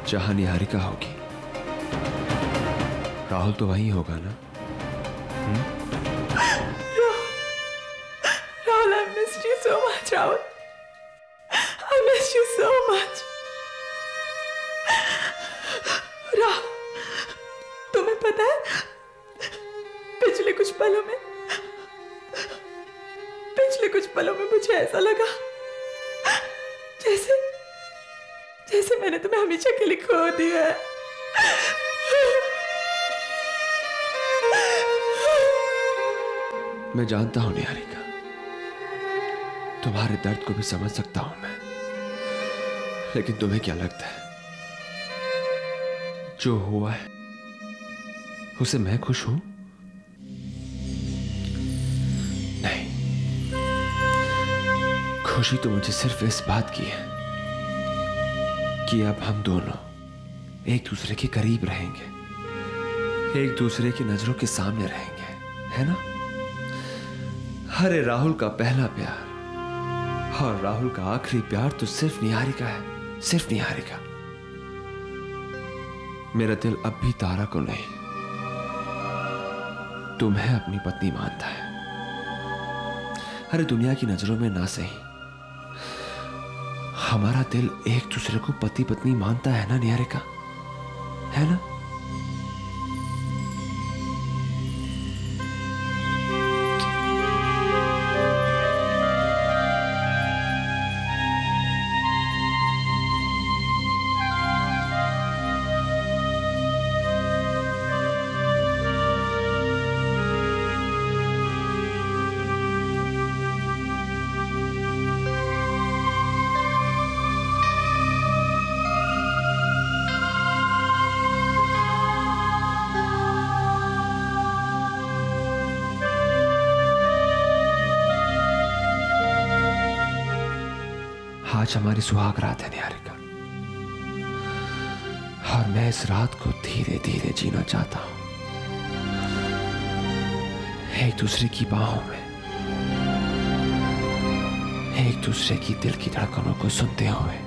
जहां निहारिका होगी राहुल तो वहीं होगा ना? Rahul, I missed you so much, Rahul. I missed you so much. Rahul, तुम्हें पता है पिछले कुछ पलों में मुझे ऐसा लगा जैसे मैंने तुम्हें हमेशा के लिए खो दिया है। मैं जानता हूं निहारिका, तुम्हारे दर्द को भी समझ सकता हूं मैं, लेकिन तुम्हें क्या लगता है जो हुआ है उसे मैं खुश हूं? नहीं, खुशी तो मुझे सिर्फ इस बात की है कि अब हम दोनों एक दूसरे के करीब रहेंगे, एक दूसरे की नजरों के सामने रहेंगे, है ना? अरे राहुल का पहला प्यार और राहुल का आखिरी प्यार तो सिर्फ निहारिका है, सिर्फ निहारिका। मेरा दिल अब भी तारा को नहीं, तुम्हें अपनी पत्नी मानता है। अरे दुनिया की नजरों में ना सही, हमारा दिल एक दूसरे को पति पत्नी मानता है ना निहारिका, है ना? आज हमारी सुहाग रात है निहारिका, और मैं इस रात को धीरे धीरे जीना चाहता हूं, एक दूसरे की बाहों में, एक दूसरे की दिल की धड़कनों को सुनते हुए।